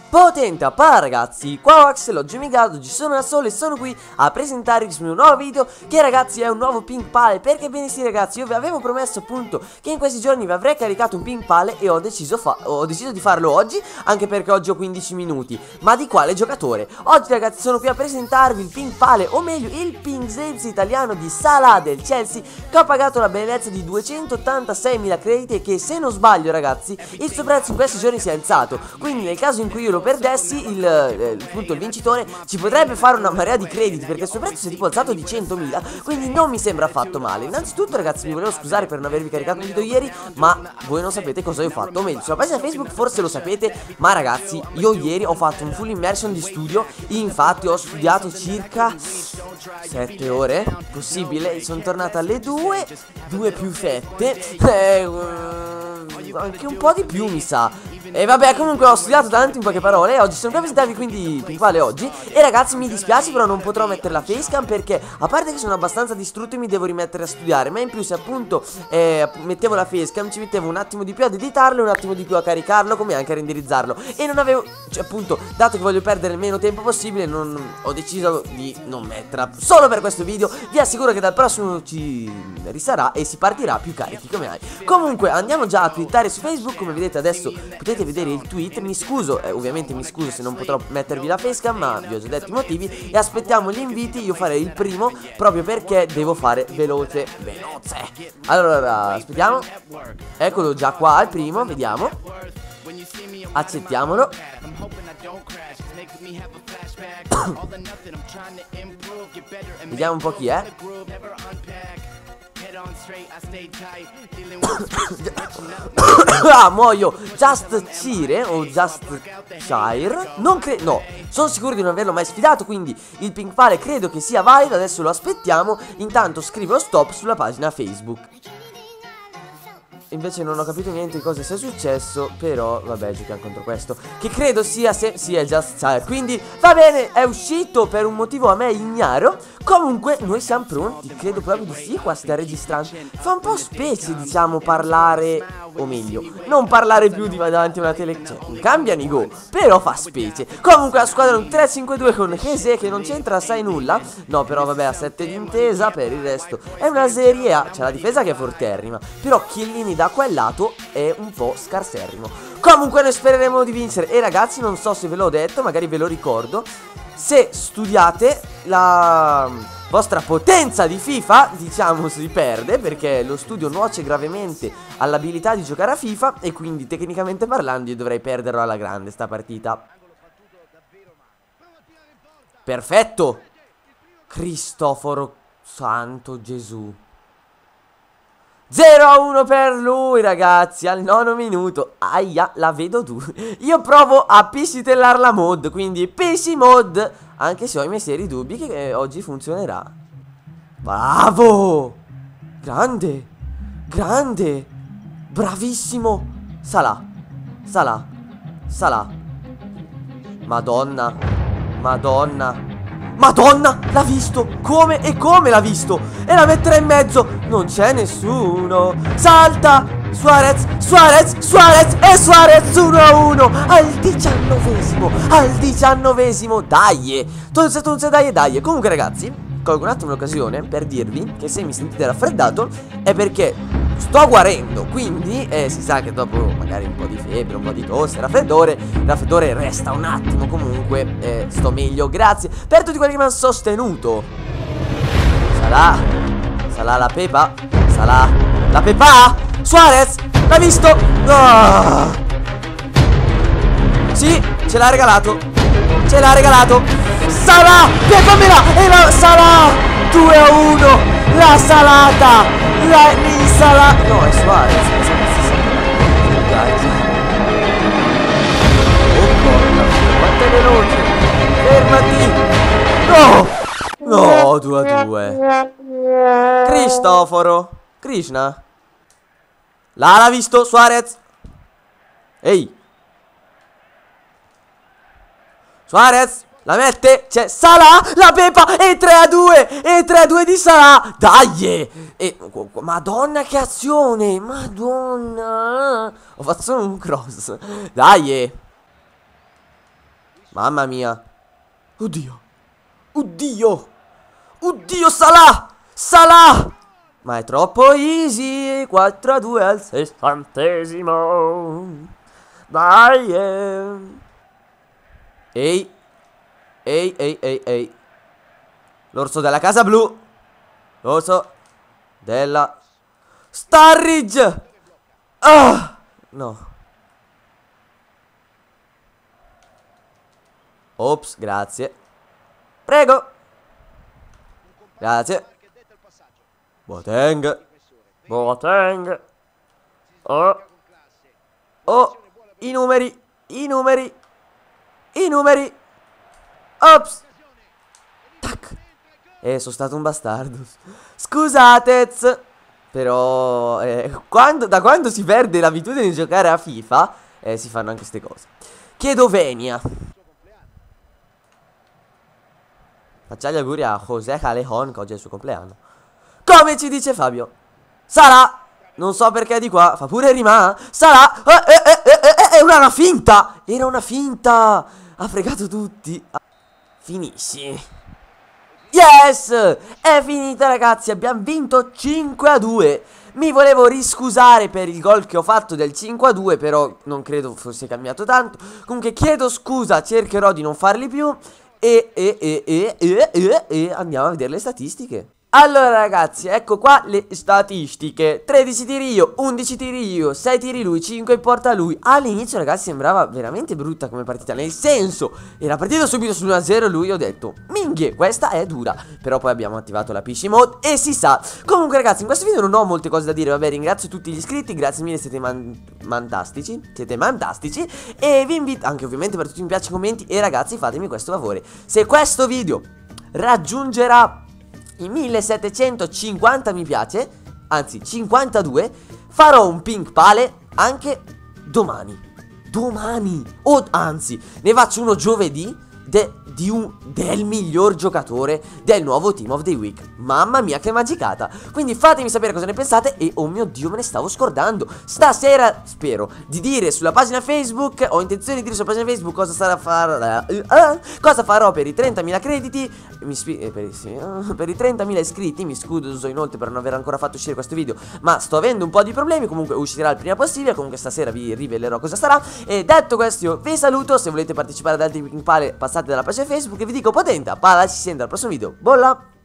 potente a par ragazzi, qua Axel, oggi Migado, oggi sono da solo e sono qui a presentarvi questo mio nuovo video che ragazzi è un nuovo Pink Pal. Perché bene sì ragazzi, io vi avevo promesso appunto che in questi giorni vi avrei caricato un Pink Pal e ho deciso di farlo oggi, anche perché oggi ho 15 minuti. Ma di quale giocatore? Oggi ragazzi sono qui a presentarvi il Pink Pal, o meglio il Pink Saves italiano di Salah del Chelsea, che ho pagato la bellezza di 286.000 crediti e che, se non sbaglio ragazzi, il suo prezzo in questi giorni si è alzato. Quindi nel caso in cui io lo perdessi, il vincitore ci potrebbe fare una marea di crediti, perché il suo prezzo si è tipo alzato di 100.000, quindi non mi sembra affatto male. Innanzitutto ragazzi mi volevo scusare per non avervi caricato un video ieri, ma voi non sapete cosa io ho fatto, o meglio sulla pagina Facebook forse lo sapete, ma ragazzi io ieri ho fatto un full immersion di studio. Infatti ho studiato circa 7 ore, possibile, sono tornato alle 2 più 7, anche un po' di più mi sa. E vabbè, comunque ho studiato tanto, in poche parole, e oggi sono qui a visitarvi, quindi Pink Pal oggi. E ragazzi mi dispiace, però non potrò mettere la facecam perché, a parte che sono abbastanza distrutto e mi devo rimettere a studiare, ma in più se appunto mettevo la facecam ci mettevo un attimo di più ad editarlo e un attimo di più a caricarlo, come anche a renderizzarlo. E non avevo, cioè appunto, dato che voglio perdere il meno tempo possibile, ho deciso di non metterla solo per questo video. Vi assicuro che dal prossimo ci risarà e si partirà più carichi come hai. Comunque andiamo già a twittare su Facebook, come vedete adesso potete vedere il tweet. Mi scuso, ovviamente mi scuso se non potrò mettervi la facecam, ma vi ho già detto i motivi. E aspettiamo gli inviti, io farei il primo proprio perché devo fare veloce. Allora aspettiamo. Eccolo già qua il primo, vediamo. Accettiamolo. Vediamo un po' chi è. Ah, muoio. Just Cire o Just Shire? Non credo, no, sono sicuro di non averlo mai sfidato, quindi il Pink Pal credo che sia valido. Adesso lo aspettiamo. Intanto scrivo stop sulla pagina Facebook. Invece non ho capito niente di cosa sia successo, però vabbè, giochiamo contro questo, che credo sia sì, è Just Child. Quindi va bene, è uscito per un motivo a me ignaro. Comunque noi siamo pronti, credo proprio di sì. Qua sta registrando. Fa un po' specie, diciamo, parlare, o meglio, non parlare più davanti a una tele, cioè cambiano i go, però fa specie. Comunque la squadra è un 3-5-2 con Hese, che non c'entra assai nulla. No, però vabbè, ha 7 di intesa. Per il resto è una Serie A. C'è la difesa che è forterrima, però Chiellini da quel lato è un po' scarserrimo. Comunque noi spereremo di vincere. E ragazzi, non so se ve l'ho detto, magari ve lo ricordo, se studiate la vostra potenza di FIFA, diciamo, si perde, perché lo studio nuoce gravemente all'abilità di giocare a FIFA. E quindi tecnicamente parlando io dovrei perderlo alla grande sta partita. Perfetto. Cristoforo Santo Gesù. 0-1 per lui ragazzi al 9° minuto. Aia, la vedo tu. Io provo a piscitellar la mod, quindi PC mod, anche se ho i miei seri dubbi che oggi funzionerà. Bravo. Grande. Grande. Bravissimo. Salah. Salah. Salah. Madonna. Madonna. Madonna, l'ha visto. Come e come l'ha visto. E la metterà in mezzo. Non c'è nessuno. Salta. Suarez, Suarez, Suarez. E Suarez 1-1 al 19°. Al 19°. Dai. Tonze, dai. Comunque ragazzi, colgo un attimo l'occasione per dirvi che se mi sentite raffreddato è perché sto guarendo, quindi si sa che dopo magari un po' di febbre, un po' di tosse, il raffreddore resta un attimo. Comunque sto meglio, grazie per tutti quelli che mi hanno sostenuto. Salah la Pepa. Salah la Pepa. Suarez, l'ha visto. Oh. Sì, ce l'ha regalato. Ce l'ha regalato. Salah, Pepamela. E la Salah 2-1. La salata. La Salah. No, è Suarez. Oh porca, quanto è veloce. Fermati. No, 2-2. Cristoforo. Krishna. L'ha visto Suarez. Ehi. Suarez. La mette, c'è Salah, la Pepa e 3-2. E 3-2 di Salah. Dai. E madonna che azione. Madonna. Ho fatto solo un cross. Dai. Mamma mia. Oddio. Oddio. Oddio, Salah. Salah. Ma è troppo easy. 4-2 al 60esimo. Dai. Ehi. Ehi, ehi, ehi, ehi. L'orso della casa blu. L'orso della Sturridge. Ah, no. Ops, grazie. Prego. Grazie. Boateng. Boateng. Oh. Oh. I numeri. I numeri. I numeri. Ops. Tac. Sono stato un bastardo. Scusate. Però da quando si perde l'abitudine di giocare a FIFA si fanno anche queste cose. Chiedo venia. Facciamo gli auguri a José Callejon, che oggi è il suo compleanno. Come ci dice Fabio. Sarà. Non so perché è di qua. Fa pure rima. Sarà. Era una finta. Era una finta. Ha fregato tutti. Finisci. Yes. È finita, ragazzi. Abbiamo vinto 5-2. Mi volevo riscusare per il gol che ho fatto del 5-2, però non credo fosse cambiato tanto. Comunque chiedo scusa. Cercherò di non farli più. E andiamo a vedere le statistiche. Allora ragazzi, ecco qua le statistiche. 13 tiri io, 11 tiri io, 6 tiri lui, 5 in porta lui. All'inizio ragazzi sembrava veramente brutta come partita. Nel senso, era partito subito sull'1-0 lui, ho detto minghie, questa è dura. Però poi abbiamo attivato la PC mode e si sa. Comunque ragazzi, in questo video non ho molte cose da dire. Vabbè, ringrazio tutti gli iscritti, grazie mille, siete fantastici. Siete fantastici. E vi invito anche ovviamente per tutti i mi piace, commenti. E ragazzi, fatemi questo favore: se questo video raggiungerà i 1750 mi piace, anzi 52, farò un Pink Pale anche domani. Domani, o anzi, ne faccio uno giovedì del miglior giocatore del nuovo Team of the Week. Mamma mia che magicata. Quindi fatemi sapere cosa ne pensate. E oh mio Dio, me ne stavo scordando. Stasera spero di dire sulla pagina Facebook, ho intenzione di dire sulla pagina Facebook cosa farò per i 30.000 crediti. Per i 30.000 iscritti. Mi scuso inoltre per non aver ancora fatto uscire questo video, ma sto avendo un po' di problemi. Comunque uscirà il prima possibile. Comunque stasera vi rivelerò cosa sarà. E detto questo io vi saluto. Se volete partecipare ad altri Pink Pale passate dalla pagina Facebook e vi dico potente, palla, ci sente al prossimo video. Bolla!